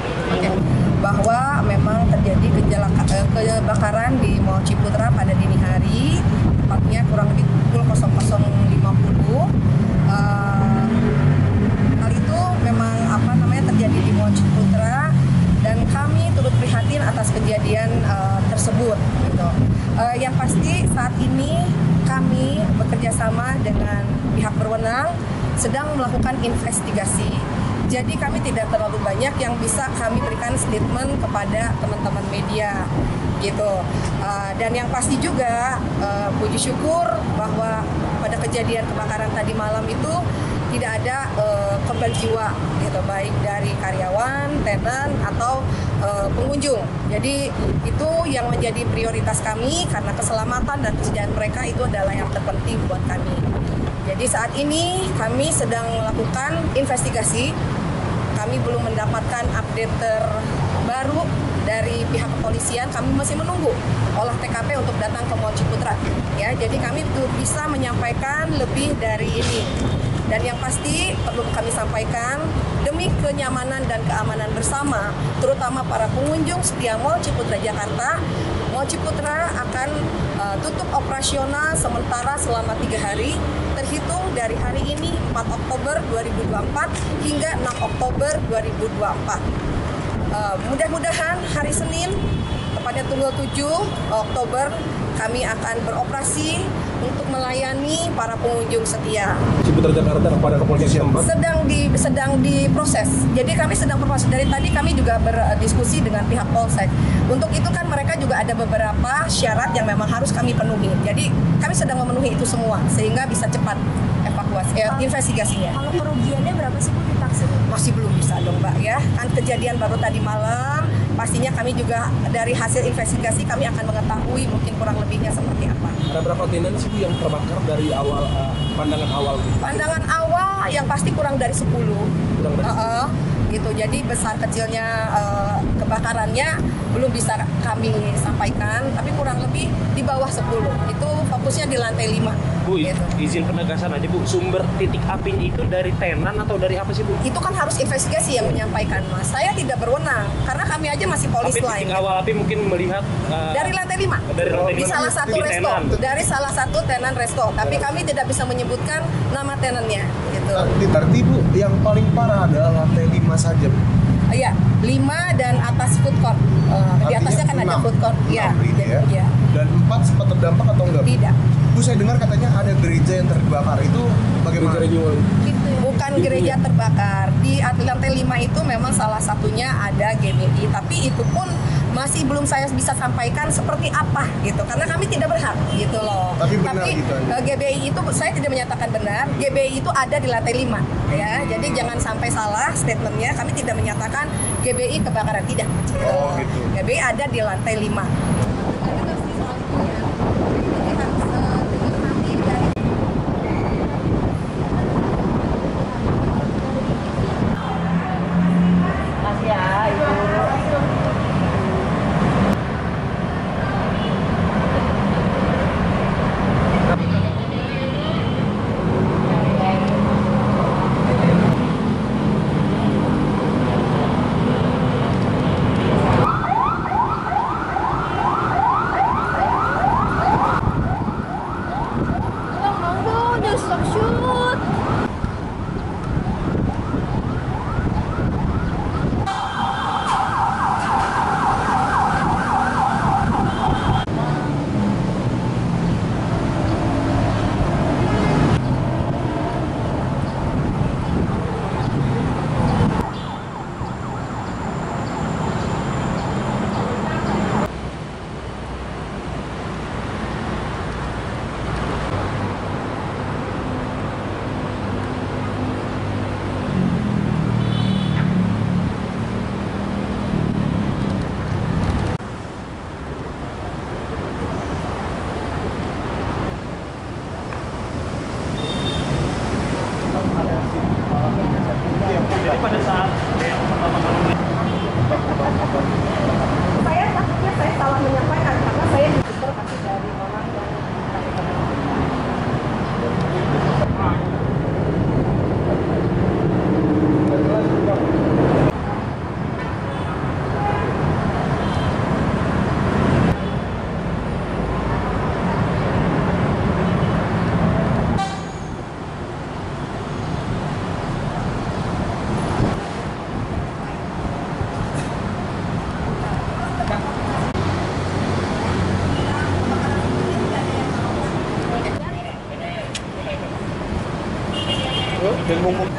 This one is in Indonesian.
bahwa memang terjadi kebakaran di Mall Ciputra pada dini hari, tepatnya kurang lebih pukul 00.50. Hal itu memang terjadi di Mall Ciputra dan kami turut prihatin atas kejadian tersebut. Gitu. Yang pasti saat ini kami bekerja sama dengan pihak berwenang sedang melakukan investigasi. Jadi kami tidak terlalu banyak yang bisa kami berikan statement kepada teman-teman media gitu. Dan yang pasti juga puji syukur bahwa pada kejadian kebakaran tadi malam itu tidak ada korban jiwa gitu, baik dari karyawan, tenan atau pengunjung. Jadi itu yang menjadi prioritas kami karena keselamatan dan kesejahteraan mereka itu adalah yang terpenting buat kami. Jadi saat ini kami sedang melakukan investigasi. Kami belum mendapatkan update terbaru dari pihak kepolisian. Kami masih menunggu olah TKP untuk datang ke Mall Ciputra. Ya, jadi kami tuh bisa menyampaikan lebih dari ini. Dan yang pasti perlu kami sampaikan demi kenyamanan dan keamanan bersama, terutama para pengunjung setia Mall Ciputra Jakarta. Mall Ciputra akan tutup operasional sementara selama 3 hari, terhitung dari hari ini 4 Oktober 2024 hingga 6 Oktober 2024. Mudah-mudahan hari Senin, tepatnya tanggal 7 Oktober, kami akan beroperasi untuk melayani para pengunjung setia. Ciputra Jakarta kepada kepolisian sedang diproses. Jadi kami sedang berproses. Dari tadi kami juga berdiskusi dengan pihak Polsek. Untuk itu kan mereka juga ada beberapa syarat yang memang harus kami penuhi. Jadi kami sedang memenuhi itu semua sehingga bisa cepat evakuasi investigasinya. Kalau kerugiannya berapa sih Bu ditaksir? Masih belum bisa dong Mbak ya. Kan kejadian baru tadi malam. Pastinya kami juga dari hasil investigasi kami akan mengetahui mungkin kurang lebihnya seperti apa. Ada berapa tenan sih Bu yang terbakar dari awal pandangan awal? Pandangan awal yang pasti kurang dari 10. Kurang dari 10. Gitu. Jadi besar kecilnya kebakarannya belum bisa kami sampaikan, tapi kurang lebih di bawah 10. Itu fokusnya di lantai 5. Bu, gitu. Izin penegasan aja Bu, sumber titik apinya itu dari tenan atau dari apa sih Bu? Itu kan harus investigasi yang menyampaikan Mas. Saya tidak berwenang karena kami aja masih polis Tapi lain. titik awal api mungkin melihat dari lantai 5. Dari lantai 5 di salah satu di resto. tenan. Dari salah satu tenan resto. Tapi kami tidak bisa menyebutkan nama tenannya gitu. Berarti Bu, yang paling parah adalah lantai 5 saja. Iya, 5 dan atas food court. Di atasnya kan ada food court. Iya. Ya. Dan 4 sempat terdampak atau enggak? Tidak. Bu, saya dengar katanya ada gereja yang terbakar. Itu bagaimana? Bukan gereja terbakar. Di lantai 5 itu memang salah satunya ada GBI, tapi itu pun masih belum saya bisa sampaikan seperti apa gitu, karena kami tidak berhak gitu loh. Tapi benar gitu. GBI itu saya tidak menyatakan benar. GBI itu ada di lantai 5 ya. Jadi jangan sampai salah statementnya. Kami tidak menyatakan GBI kebakaran, tidak. Gitu. Oh, gitu. GBI ada di lantai 5. Dan mumpung